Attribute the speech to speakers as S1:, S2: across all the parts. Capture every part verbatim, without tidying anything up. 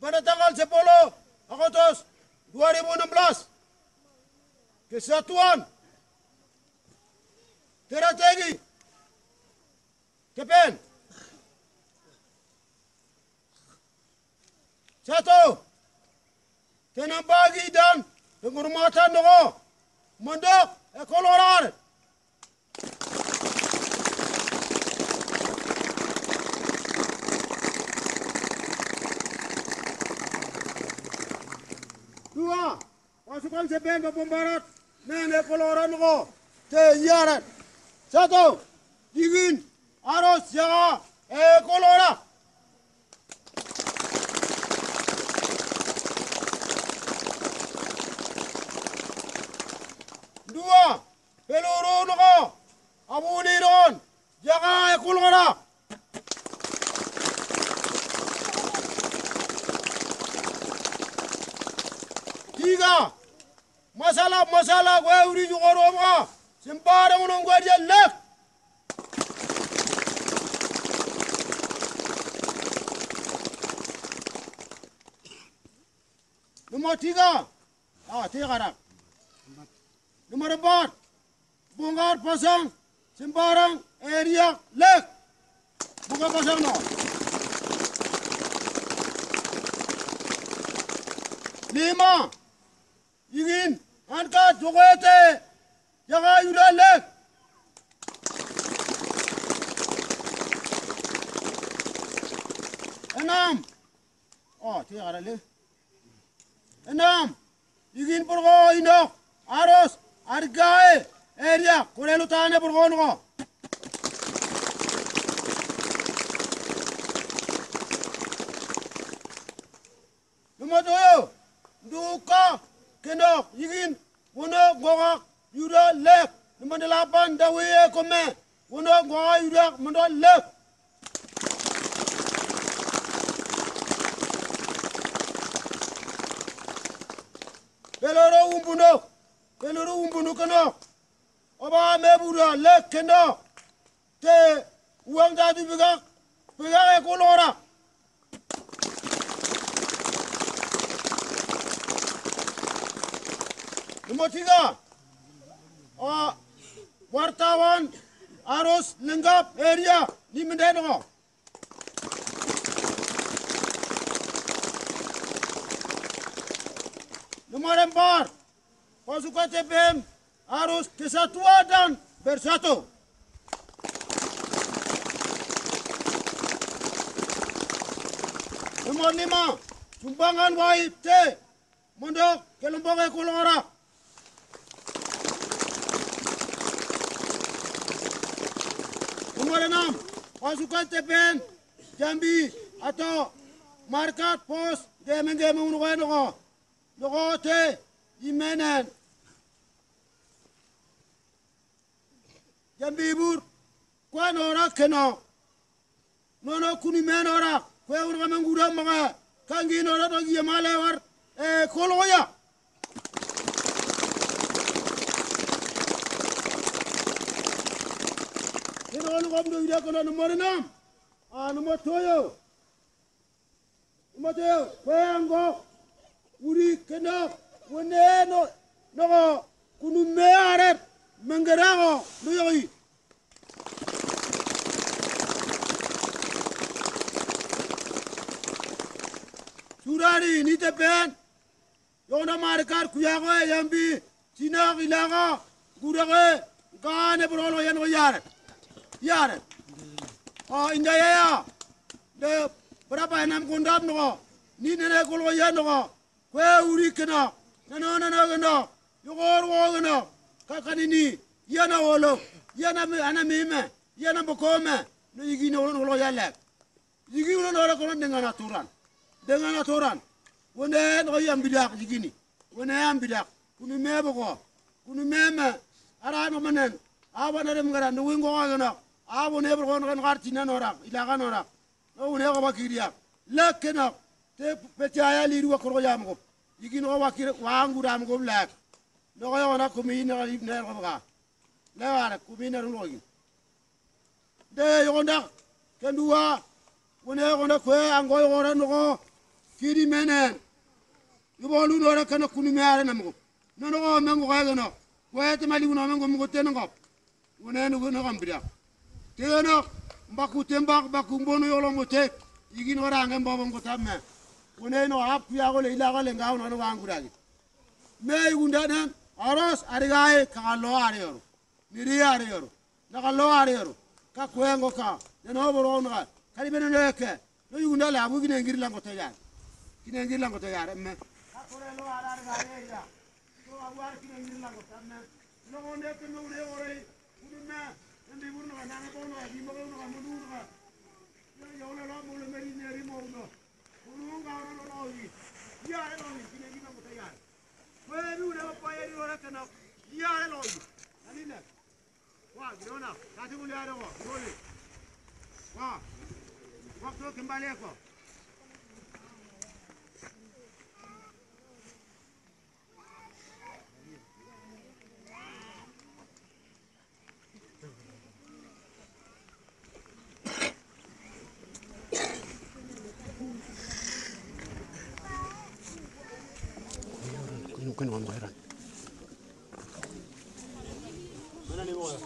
S1: pada tanggal sepuluh Agustus dua ribu enam belas. Kesatuan Strategi T P N. Satu, tenang bagi dan penghormatan doa mendok ekolorar. Dua, pasukan C P N Papua Barat men ekolorar doa teyarat. Satu, dingin harus jaga ekolorar. Dua, peluru noko, abu liron, jaga ekolora. Tiga, masalah-masalah gue uri juga roma, sembarang orang gue dia lek. Nomor tiga, ah tiga karak. Nomor empat, bongkar pasang sembarang area lek. Bongkar pasang no. Lima, ingin angkat jokote jaga yuda lek. Enam, oh tiga karak lek. Enam, ingin pergo indok harus argae area kurelu tane pergo no. Nomor tujuh, duka kendok ingin wono gogak yuda lek. Nomor delapan, dawiye kome wono gogak yuda mendo lek. Peloro umbuno, peloro umbuno keno. Oba mebuda lek keno. Te uang tadi pegak, pegak ekolora. Nomor tiga, oh, wartawan harus lenggap area di Mendeno. Nomor empat, pasukan T P N harus kesatuan dan bersatu. Nomor lima, sumbangan wajib T mendok ke lembaga ekolora. Nomor enam, pasukan T P N Jambi atau markat pos gemeng-gemeng unukai noko. Noko te imenen. Jambi ibur, kwa nora keno. Nono kuni men ora, kwa unukai menggura maka. Kangi nora togi yamalewar eh koloya. Ono kabdo ida kono nomor enam. Ah nomor tujuh. Nomor tujuh, kwengo uri kena weneno no kunu meare mengerago noyoi. Surari ni T P N. Yona markar kuyago yambi Cina ilaga gurage gane brolo yano yare. Yare, oh indah ya, de berapa enam kondam no, ni nenek kalau ya no, kue uri kena, nana nana kena, yogor wo kena, kakak ini, ya na wolo, ya na ana mime, ya na bokome, no igi no lo ya lek, igi no lo kalau dengan aturan, dengan aturan, wone no yang bidak igi ni, wone yang bidak, kunu me boko, kunu meme, arah no menen, awan ada mengaran, no wingo kena. Abu ne berkon kan kartina norak, ilakan norak. No ne ko bakiria. Lekena te percaya liru ko roya mo. Igi no wakir wangu ram ko lek. No ko ona kumi na ne ko ba. Le wala kumi na ro gi. De yonda kendua wone ko na ko ango yora no ko kiri menen yobolu no kana kunu meare namgo no no mengo ga no wete mali uno mengo mo teno ngop wonen wono gambira teno mbaku temba baku mbono yolo mote yigin ora ngem bobo ngo tamme wonen o hap ya go le ila go le ngaw no wanguragi me yunda nan aros arigae kalo arioro niri arioro nakalo arioro ka kwengo ka no boro no kali beno leke no yunda la bu gine ngir lango to yar gine ngir lango to yar me ka kore lo ara arigae ya to awar gine ngir lango tamme no onde ke no le ore uduma ndi burno na na bono di mo no mo du no yo yo lo mo le meri neri mo no unu nga no no yi ya no ni gine ngir lango to yar wewe ule pa yeri ora kana ya lo yi anina wa gina ka ti ule ara ko dole wa wa to kembali ko Kuno kuno ngairan. Mana ni bola?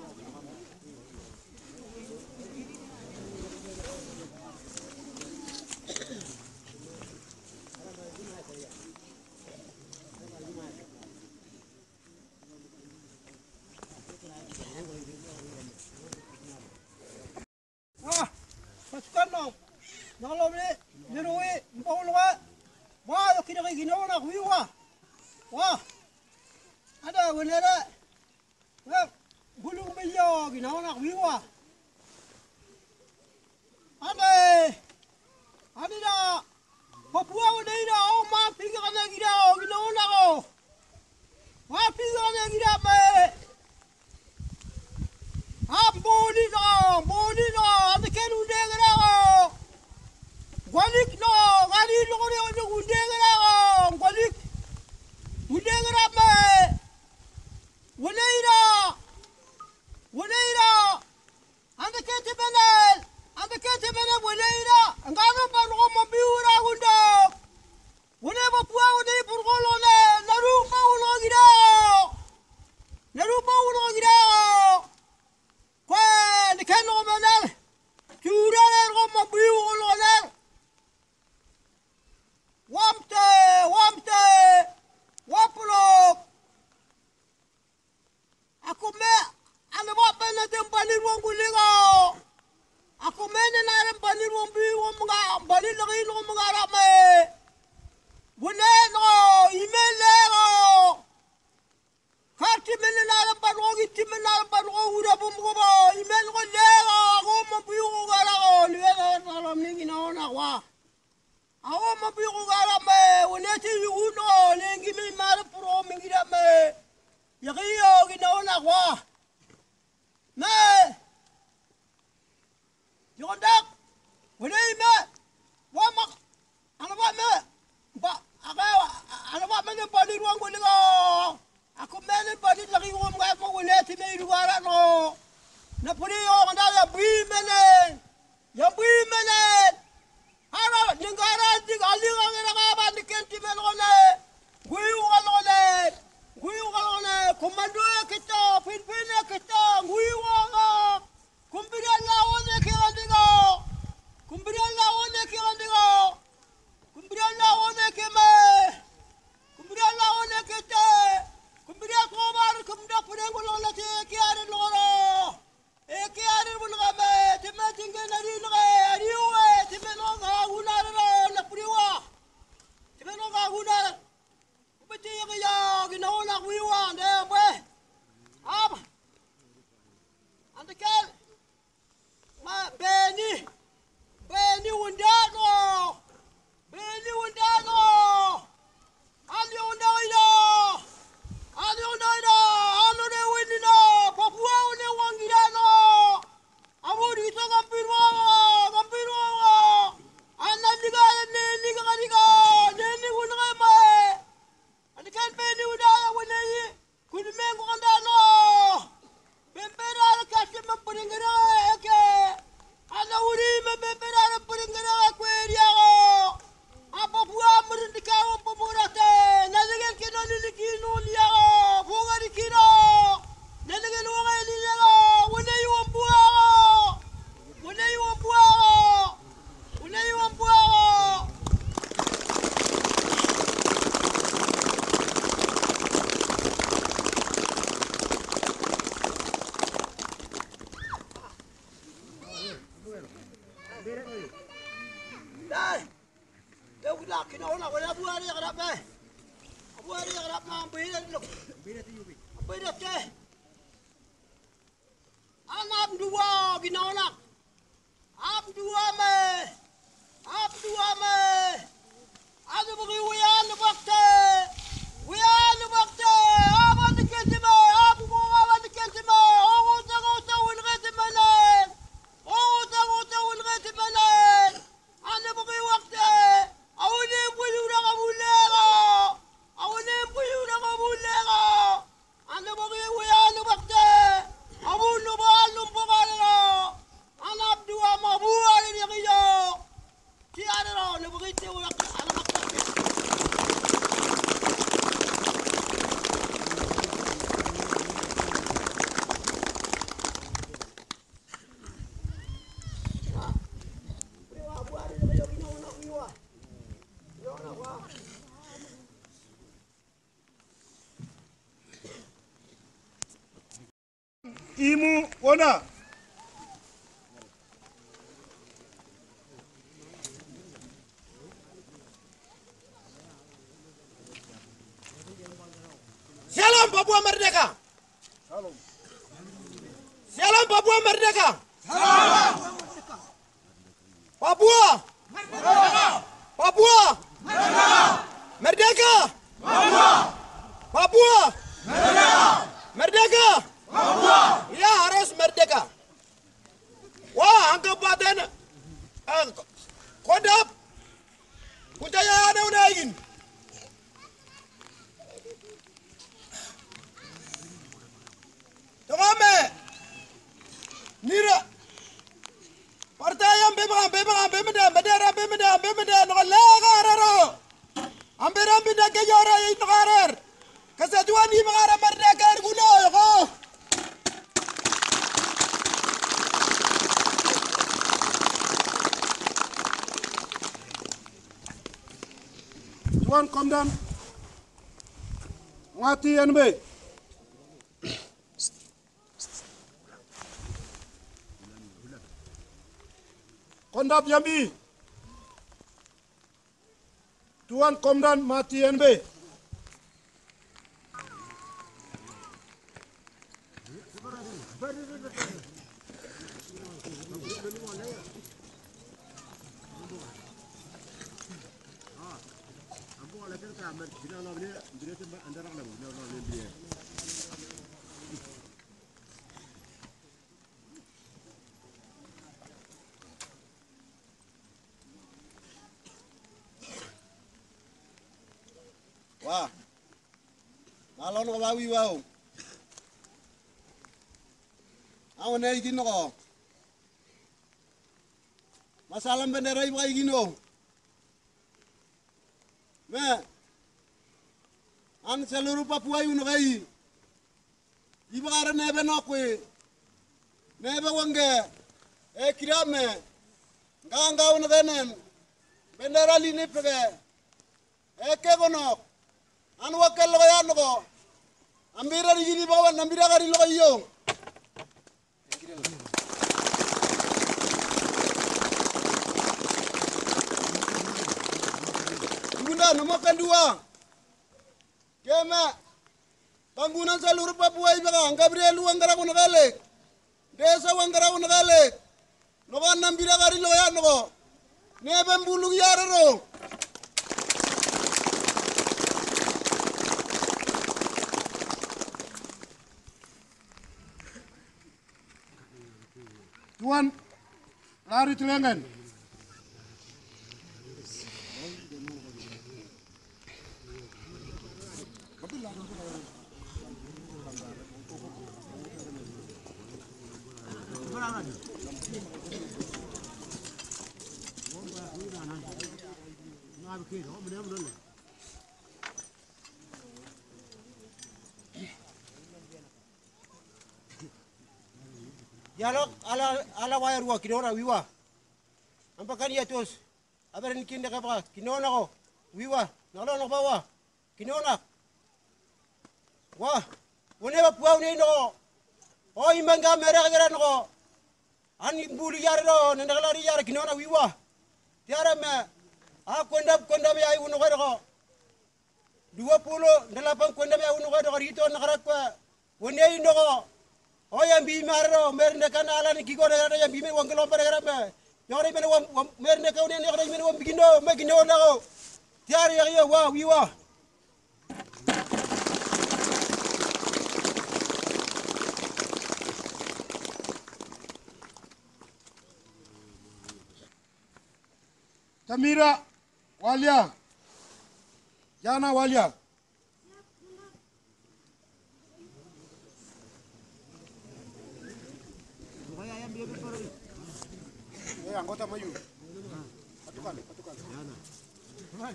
S1: Ah, pasukan no. Nalo ni, dirui, mpau luar. Wah, yo kira kira na kuiwa. Wah, ada wenera. Wah, bulu kumbio kira na kuiwa. Ada, ada dah. Papua ada dah. Oh, ma pergi kerana kira kira na ko. Ma pergi kerana kira me. Ah, bodi dah, bodi dah. Ada kenu deh kira ko. Gualik no, kali no kore ono undengera ko, gualik. Undengera me. Woneira. Woneira. Anda kete benel. Anda kete benel woneira. Ngano pano ko mabiura gundo. Wone Papua wone purgolo ne, naru paulo gira. Naru paulo gira. Kwa nikeno benel. Cura ne ko mabiura ne. Wamte, wamte, wapulok. Aku me, ane wape na tempani ruang kulingo. Aku me ne na tempani ruang bi ruang mga, bani lagi ruang mga rame. Bune no, imele no. Kati me ne na tempani ruang iti me na tempani ruang udah bumbu bo. Imele ko lego, aku mabiu ko gara ko. Liwe ko salam ningi na ona wa. Aku mabiu ko gara me, wone ti yuno, lengi me mara puro mingira me. Yakiyo ginaona kwa. Me. Yondak. Wone me. Wama. Ano ba me? Ba, ako ano ba me padi ruang ko lingo. Ako me ne padi lagi ko mga mo wone ti me ruara no. Na pudi yo kanda ya bi mene. Ya bi mene. Ara ningara dig alinga ngira ka ba nikenti me lone. Guyu kalone. Guyu kalone komando kita pinpine kita guyu nga. Kumbira laone kirandigo. Kumbira laone kirandigo. Kumbira laone keme. Kumbira laone kete. Kumbira kobar kumda purengo lona te kiare loro. E kiare bulgame timme tinge nari nge ariwe timme no nga unar na puriwa. Timme no nga unar. Beti ya ginaona kuiwa ndembe. Aba. đây đâu cái lạc cái nó là cái bùa đi cái đập đây bùa đi cái đập mà bị đấy lục bị đấy tiêu bị bị đấy chơi anh làm dua cái nó là áp dua mày áp dua mày anh đi bagi wian lu bakte wian lu bakte apa tiket sima apa buka apa tiket sima oh tahu tahu ilmu semalan oh tahu tahu ilmu semalan ane bagi waktu awalnya punya orang kamu lega awalnya punya orang kamu lega ane bagi wian lu bakte abu lu bal lu bukala ane abdu ama buat dia kaya tiada orang lu bagi tu orang
S2: Imu ona
S1: Salam Papua Merdeka.
S2: Salam.
S1: Salam Papua Merdeka.
S2: Salam.
S1: Papua.
S2: Merdeka.
S1: Papua.
S2: Merdeka.
S1: Merdeka.
S2: Papua.
S1: Papua.
S2: Merdeka.
S1: Merdeka.
S2: Papua.
S1: Ya harus merdeka. Wah, angka paten. Kodap. Kuntaya ada udah ingin. Tengame. Nira. Partai yang bebang, bebang, bebeda, bedera, bebeda, bebeda, nolaga raro. Amberam benda kejora itu karer. Kesatuan di mengarah merdeka guna yo.
S2: Tuan Komandan Ngati N B Kondap Jambi Tuan Komandan Mati N B
S1: Wah, kalau nak bawi wau, awak nak ikut nak? Masalah bendera ibu ikut nak? Me, an seluruh Papua ibu nak ikut? Ibu ada nebe nak kue, nebe wangge, eh kira me, gang gang nak kenen, bendera lini pergi, eh kegonok. Anu wakil lo ya noko, ambira di sini bawa, ambira kari lo iyo. Bunda nomor kedua, kema bangunan seluruh Papua ibu kan, Gabriel Wangara pun ngalek, desa Wangara pun ngalek, noko ambira kari lo ya noko, neben bulu ya roro.
S2: Tuan lari Telengen
S1: Dialog ala ala wayar wa kinona wiwa. Ampakan ya tos. Aber ni kinda kapa kinona ko. Wiwa. Nalo no bawa. Kinona. Wah. Wone ba puau ni no. O imanga mera gara no. Ani bulu yar no nenda lari yar kinona wiwa. tiara me a kondam kondam ya unu ko dua puluh delapan kondam ya unu ko rito nakarakwa wone ino ko o yang bi maro merne kan ala ni kigo daga yang bi me wang kelompa daga be yore me wang merne ka ne ne me wang bigindo me gindo na ko tiara ya ya wa wi wa
S2: Tamira Walia Jana Walia Eh anggota maju patukan patukan Hai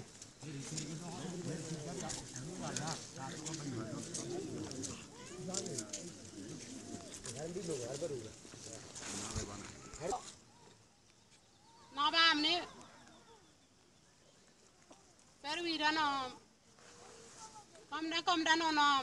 S3: Nabam ni Perwira nom Kamda kamda nom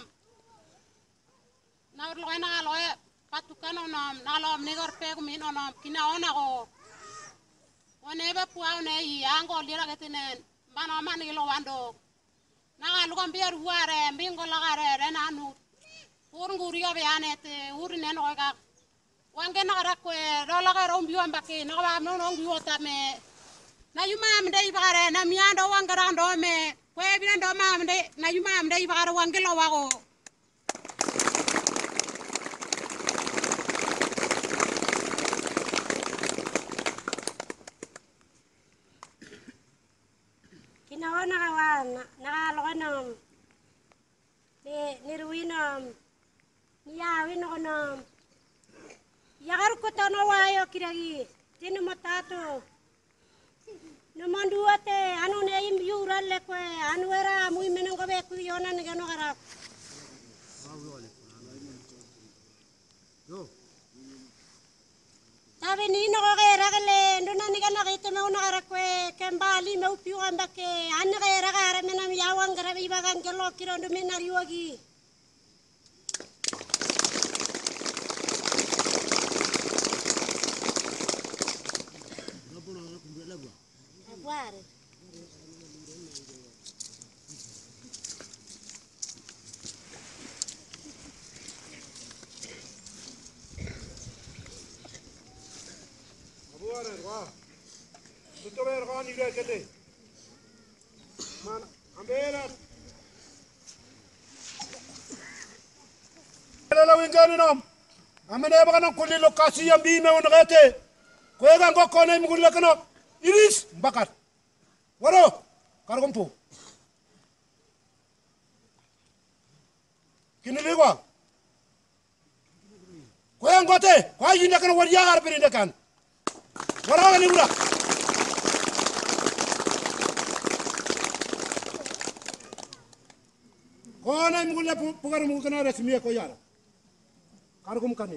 S3: Na loy na loy patukan nom na lom ni gor pe kumin nom kina ona ko One ba puau ne yi ango lira ketenen bana man ni lo wando Na lu kam biar huare mbingo lagare rena anu Ur nguri ya beanete ur ne no ka Wange na rakwe do lagare umbi ambake na ba no no ngi wota me Na yuma amde ibare na miando wangara ndo me kwe bina ndo ma amde na yuma amde ibare wangelo wago
S4: Kinawana kawan nakalokanom ni niruinom niyawin okonom yakar ko tono wayo kiragi tinu matato Naman dua te anu ne im yural le kwe anu era mui meneng ko be ku yona ne gano karap Sabi ni no ko kera kale nduna ni kana kito me una kara kwe kembali me upiu ambake anu kera kara menam yawang kara ibagan kelo kiro ndu menari wagi Aguare
S2: Abuare wa Tuto ver kan ira kete Man ambera Lala wingani nom Amene bakana kulli lokasi yang bi me on rete ko ga ngoko ne mu gulle kano Iris Bakar Waro Kargompo Kini ligwa Ko yang gote ko yinda kan war yaar perinda kan Waro ni ura Ko na mu gulle pugar mu kana resmi ko yara Kargom kani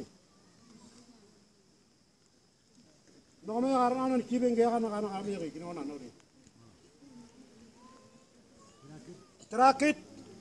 S2: Dome arana kiben ge kana kana kami ge kino na nori Trakit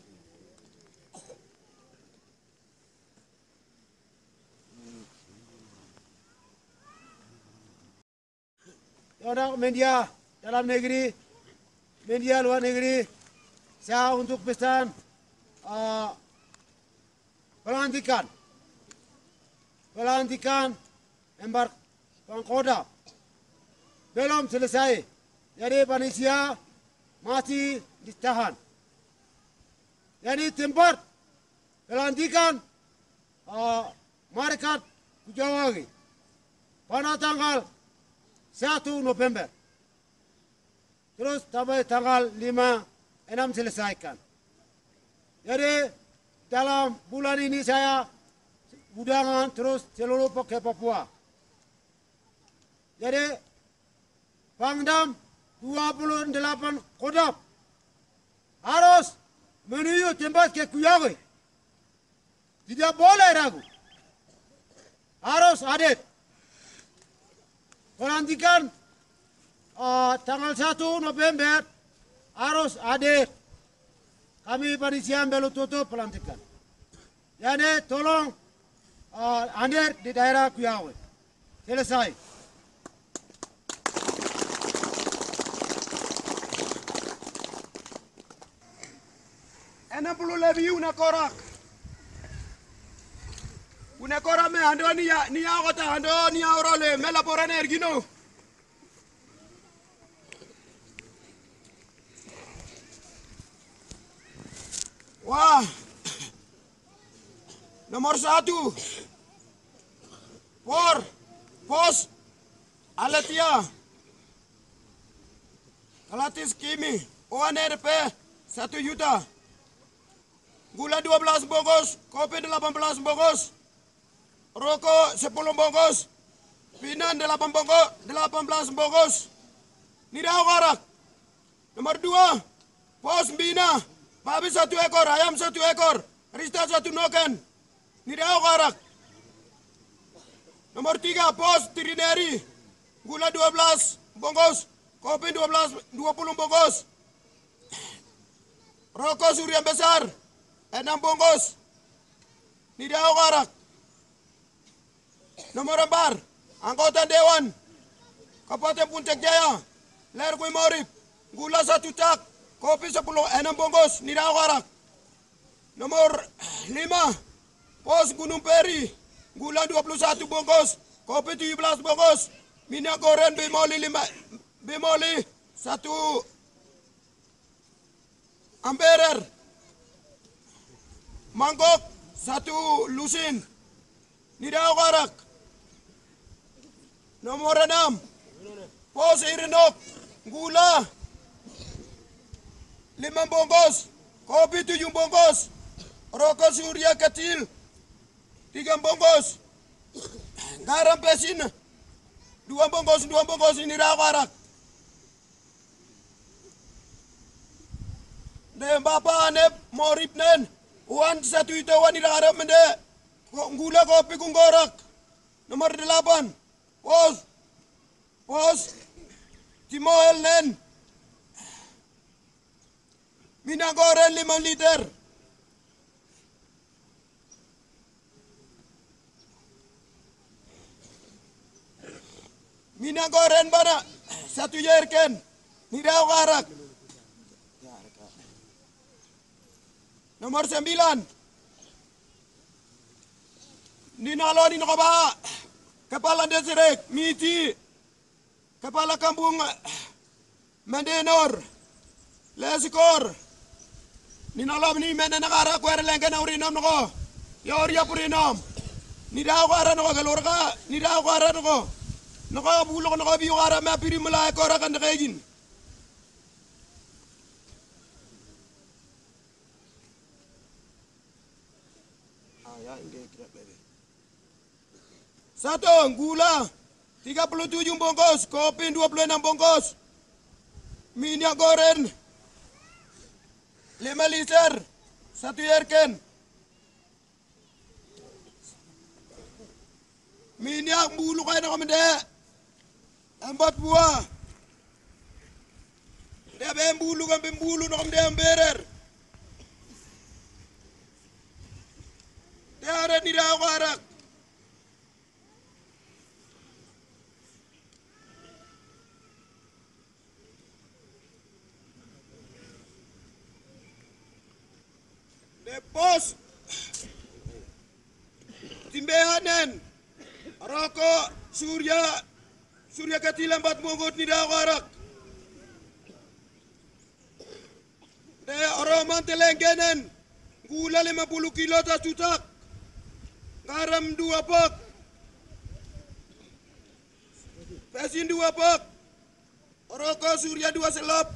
S1: Orang media dalam negeri, media luar negeri, saya untuk pesan uh, pelantikan, pelantikan embar pangkoda belum selesai, jadi panitia masih ditahan. Jadi tempat pelantikan uh, mereka Kujawangi pada tanggal satu November. Terus sampai tanggal lima enam selesaikan. Jadi dalam bulan ini saya undangan terus seluruh ke Papua. Jadi Pangdam dua puluh delapan Kodam harus menuju tempat ke Kujawangi. Tidak boleh ragu. Harus hadir. Pelantikan uh, tanggal satu November harus hadir. Kami panitia belum tutup pelantikan. Jadi tolong uh, hadir di daerah Kujawangi. Selesai. enam puluh lebih una korak. Una korak me ando niya niya kota ando niya orole me laporan ergino. Wah. Nomor satu. Por. Pos. Alatia. Kalatis kimi. O N R P satu juta. Gula dua belas bungkus, kopi delapan belas bungkus. Rokok sepuluh bungkus. Pinan delapan bungkus, delapan belas bungkus. Nidau karak. Nomor dua. Pos bina. Babi satu ekor, ayam satu ekor. Rista satu noken. Nidau karak. Nomor tiga. Pos trineri. Gula dua belas bungkus. Kopi dua belas, dua puluh bungkus. Rokok surya besar enam bungkus. Nidau karak. Nomor empat. Anggota Dewan Kabupaten Puncak Jaya. Lerkui Morib. Gula satu cak. Kopi sepuluh, enam bungkus. Nidau karak. Nomor lima. Pos Gunung Peri. Gula dua puluh satu bungkus. Kopi tujuh belas bungkus. Minyak goreng bimoli lima. Bimoli satu amperer. Mangkok satu lusin. Nidau karak. Nomor enam. Pos Irinok. Gula lima bungkus. Kopi tujuh bungkus. Rokok surya kecil tiga bungkus. Garam pesin dua bungkus, dua bungkus. Nidau karak. Ne bapak ne morip nen. Uan satu itu wan tidak harap mende. Gula kopi kunggorak. Nomor delapan. Pos. Pos. Timoel nen. Minyak goreng lima liter. Minyak goreng bana. Satu jerken. Nidau karak. Nomor sembilan. Ninalo ni nakaba. Kepala Desrek Miti. Kepala Kampung Mendenor. Lesikor. Ninalo ni mena nakara kuer lengken urinom nako. Ya uria purinom. Nidau kara nako galurka. Nidau kara nako. Nako bulok nako biu kara me piri mulai kora kan nakajin. Satu gula tiga puluh tujuh bungkus, kopi dua puluh enam bungkus, minyak goreng lima liter, satu jerken, minyak bulu kayak nak mende, empat buah, dia bembulu kan bembulu nak mende emberer, dia ada di dalam karak. Pos timbehanen rokok surya surya kecil empat bungkus nidau karak. De aroman telengenen gula lima puluh kilo tas tutak. Garam dua pak. Pesin dua pak. Rokok surya dua selop.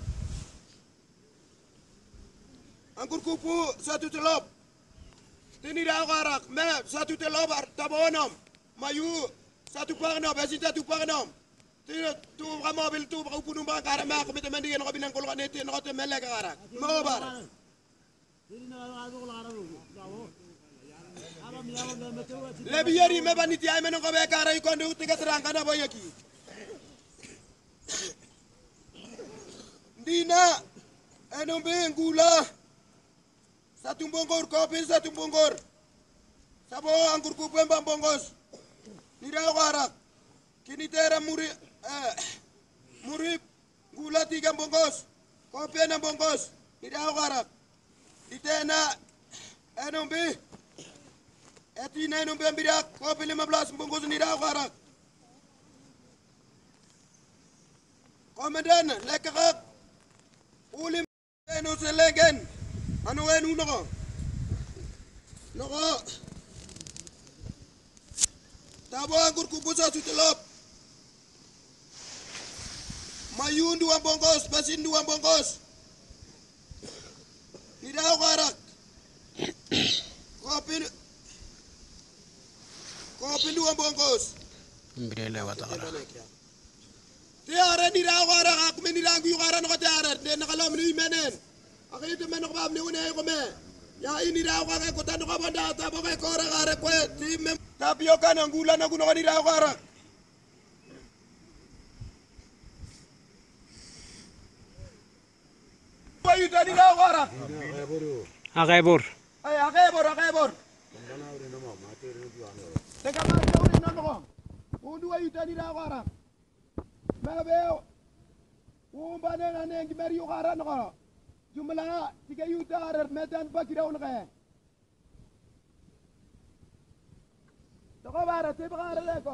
S1: Anggur kupu satu telop. Ini dah karak. Me satu telop tabonom. Mayu satu pangnam. Besi satu pangnam. Tidak tu mobil tu kau punung bang karak. Me aku minta mandi nak binang kolok neti nak tu melek karak. Mau bar. Lebih hari me baniti ay menong kau karak ikon du tiga terang kana boyaki. Dina enam beng gula. Satu bongkor kopi, satu bongkor. Sabo anggur kupu empat bongkos. Nidau karak. Kini tera muri, eh, murib gula tiga bongkos. Kopi enam bongkos. Nidau karak. Ditena enombi. Etina enombi ambirak kopi lima belas bungkus nida karak. Komandan Lekagak ulim enu Telengen anu enu noko noko tabo angkur kubusa sutelop mayun dua bongkos basin dua bongkos tidak karak kopi kopi dua bongkos
S5: Mbire lewat arah.
S1: Tiara ni rawa ra aku meni rangu yukara no tiara de nakalom ni menen aku itu menok bam ni une ko me ya ini rawa ka ko tan ko banda ta bo ka ko ra ra ko tim tapioka na ngula na kuno ni rawa ra bayu tadi rawa ra
S5: Akebor.
S1: ay akebor akebor teka ma jawri non ko undu ayu tadi rawa ra Mabeo, umbane na nengi meri yukara nako. Jumla tiga yuta arar medan bakira unake. Toko bara tiba kara leko.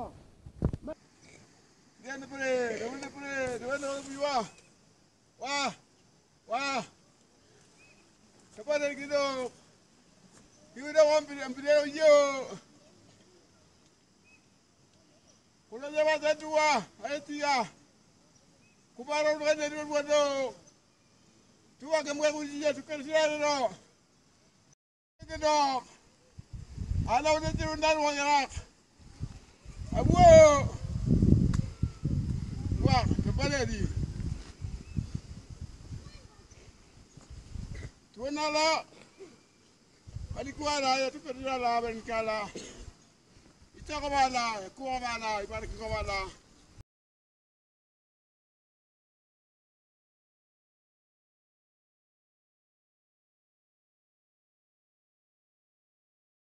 S1: Dia ni pule, dia ni pule, dia ni biwa. Wah, wah. Siapa dari kita? Kita ambil ambil yo. Kuna jawa satu wah, ayat tiga. Kubaron kan jadi buat tu. Tua kamu aku dia tukar siapa tu? Itu tu. Anak udah turundan wang yang. Abu. Wah, kepala di. Tuan ala. Adik kuala ya tukar siapa ben kala. Ita kemana? Kuala mana? Ibarat kemana?